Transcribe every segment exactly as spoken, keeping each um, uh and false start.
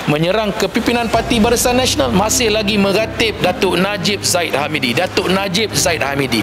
menyerang kepimpinan Parti Barisan Nasional, masih lagi meratib Datuk Najib Zaid Hamidi. Datuk Najib Zaid Hamidi.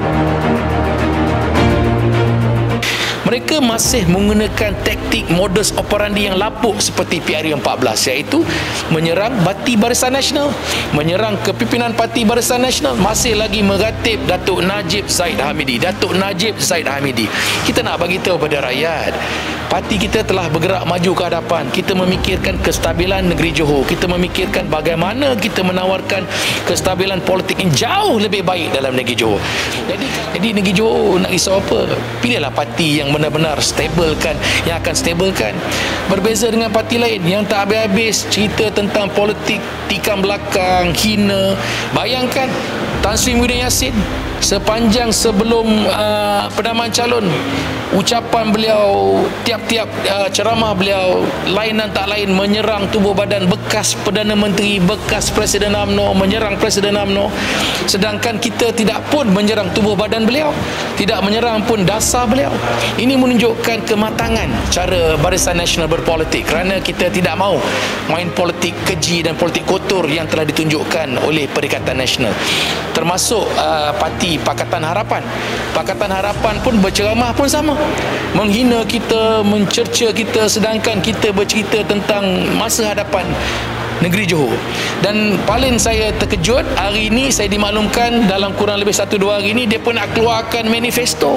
Mereka masih menggunakan taktik modus operandi yang lapuk seperti P R U empat belas, iaitu menyerang Parti Barisan Nasional, menyerang kepimpinan Parti Barisan Nasional, masih lagi meratib Datuk Najib Zaid Hamidi. Datuk Najib Zaid Hamidi. Kita nak bagi tahu pada rakyat, parti kita telah bergerak maju ke hadapan. Kita memikirkan kestabilan negeri Johor. Kita memikirkan bagaimana kita menawarkan kestabilan politik yang jauh lebih baik dalam negeri Johor. Jadi, jadi negeri Johor nak risau apa? Pilihlah parti yang benar-benar stabilkan, yang akan stabilkan. Berbeza dengan parti lain yang tak habis-habis cerita tentang politik tikam belakang, hina. Bayangkan Tan Sri Muhyiddin Yassin sepanjang sebelum uh, penamaan calon, ucapan beliau, tiap-tiap uh, ceramah beliau lain dan tak lain menyerang tubuh badan bekas Perdana Menteri, bekas Presiden U M N O, menyerang Presiden U M N O. Sedangkan kita tidak pun menyerang tubuh badan beliau, tidak menyerang pun dasar beliau. Ini menunjukkan kematangan cara Barisan Nasional berpolitik, kerana kita tidak mahu main politik keji dan politik kotor yang telah ditunjukkan oleh Perikatan Nasional, termasuk uh, parti Pakatan Harapan. Pakatan Harapan pun berceramah pun sama, menghina kita, mencerca kita, sedangkan kita bercerita tentang masa hadapan negeri Johor. Dan paling saya terkejut, hari ini saya dimaklumkan dalam kurang lebih satu dua hari ini dia pun nak keluarkan manifesto.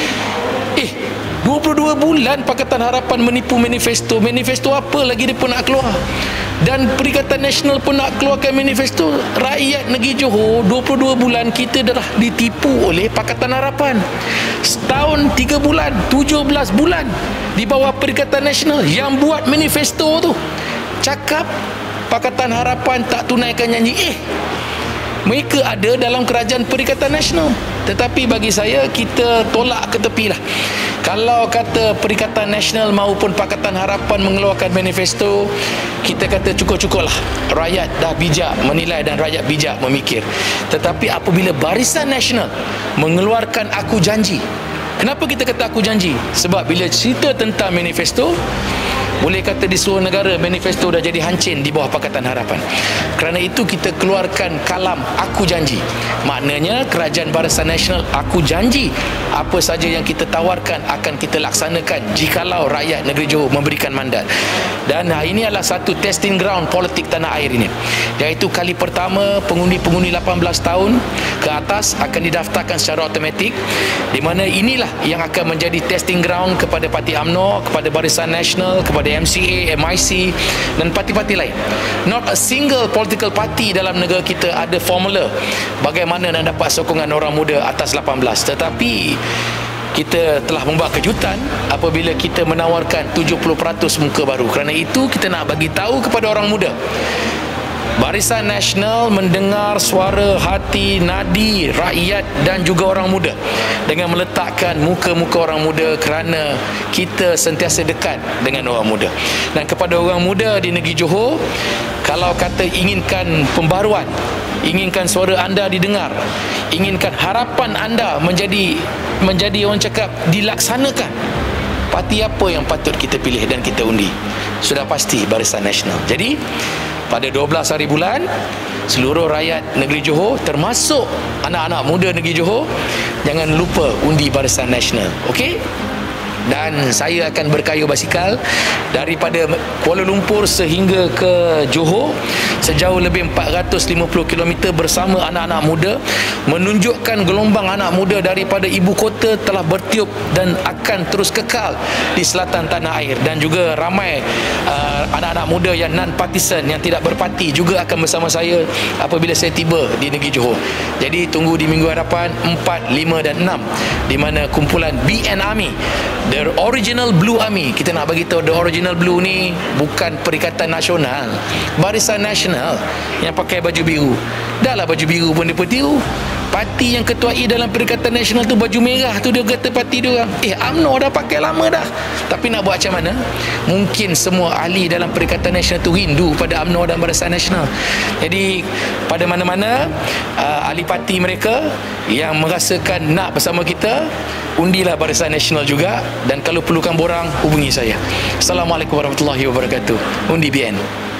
Eh, dua puluh dua bulan Pakatan Harapan menipu manifesto. Manifesto apa lagi dia pun nak keluar? Dan Perikatan Nasional pun nak keluarkan manifesto. Rakyat negeri Johor dua puluh dua bulan kita dah ditipu oleh Pakatan Harapan. Setahun tiga bulan, tujuh belas bulan di bawah Perikatan Nasional. Yang buat manifesto tu cakap Pakatan Harapan tak tunaikan janji. Eh, mereka ada dalam kerajaan Perikatan Nasional. Tetapi bagi saya, kita tolak ke tepi lah. Kalau kata Perikatan Nasional maupun Pakatan Harapan mengeluarkan manifesto, kita kata cukup-cukup lah. Rakyat dah bijak menilai dan rakyat bijak memikir. Tetapi apabila Barisan Nasional mengeluarkan aku janji. Kenapa kita kata aku janji? Sebab bila cerita tentang manifesto, boleh kata di seluruh negara manifesto dah jadi hancin di bawah Pakatan Harapan. Kerana itu kita keluarkan kalam aku janji. Maknanya kerajaan Barisan Nasional aku janji apa saja yang kita tawarkan akan kita laksanakan jikalau rakyat negeri Johor memberikan mandat. Dan ini adalah satu testing ground politik tanah air ini, iaitu kali pertama pengundi-pengundi lapan belas tahun ke atas akan didaftarkan secara automatik, di mana inilah yang akan menjadi testing ground kepada Parti U M N O, kepada Barisan Nasional, kepada M C A, M I C dan parti-parti lain. Not a single political party dalam negara kita ada formula bagaimana nak dapat sokongan orang muda atas lapan belas. Tetapi kita telah membuat kejutan apabila kita menawarkan tujuh puluh peratus muka baru. Kerana itu kita nak bagi tahu kepada orang muda, Barisan Nasional mendengar suara hati nadi rakyat dan juga orang muda dengan meletakkan muka-muka orang muda, kerana kita sentiasa dekat dengan orang muda. Dan kepada orang muda di negeri Johor, kalau kata inginkan pembaruan, inginkan suara anda didengar, inginkan harapan anda menjadi menjadi orang cakap dilaksanakan, parti apa yang patut kita pilih dan kita undi? Sudah pasti Barisan Nasional. Jadi pada dua belas hari bulan, seluruh rakyat negeri Johor, termasuk anak-anak muda negeri Johor, jangan lupa undi Barisan Nasional. Okey? Dan saya akan berkayuh basikal daripada Kuala Lumpur sehingga ke Johor sejauh lebih empat ratus lima puluh kilometer bersama anak-anak muda, menunjukkan gelombang anak muda daripada ibu kota telah bertiup dan akan terus kekal di selatan tanah air. Dan juga ramai uh, anak-anak muda yang non-partisan, yang tidak berparti juga akan bersama saya apabila saya tiba di negeri Johor. Jadi tunggu di minggu hadapan empat, lima dan enam, di mana kumpulan B N Army, The Original Blue Army. Kita nak bagi tahu The Original Blue ni bukan Perikatan Nasional, Barisan Nasional yang pakai baju biru. Dah lah baju biru pun dia tiru. Parti yang ketuai dalam Perikatan Nasional tu baju merah tu, dia kata parti dia orang. Eh, U M N O dah pakai lama dah. Tapi nak buat macam mana? Mungkin semua ahli dalam Perikatan Nasional tu rindu pada U M N O dan Barisan Nasional. Jadi pada mana-mana uh, ahli parti mereka yang merasakan nak bersama kita, undilah Barisan Nasional juga. Dan kalau perlukan borang, hubungi saya. Assalamualaikum warahmatullahi wabarakatuh. Undi B N.